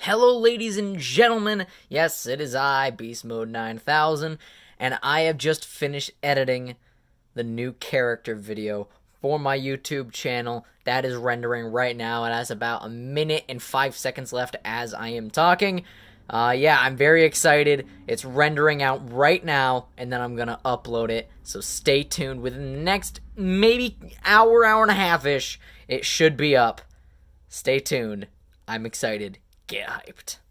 Hello, ladies and gentlemen. Yes, it is I, Beast Mode 9000, and I have just finished editing the new character video for my YouTube channel. That is rendering right now. It has about a minute and 5 seconds left as I am talking. Yeah, I'm very excited. It's rendering out right now, and then I'm gonna upload it. So stay tuned. Within the next maybe hour and a half-ish, it should be up. Stay tuned. I'm excited. Get hyped.